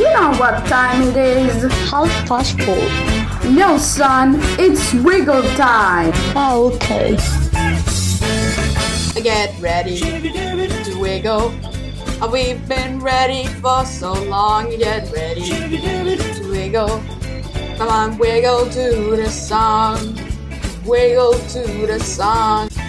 know what time it is? 4:30. No, son, it's wiggle time. Oh, okay. Get ready to wiggle. We've been ready for so long. Get ready to wiggle. Come on, wiggle to the song. Wiggle to the song.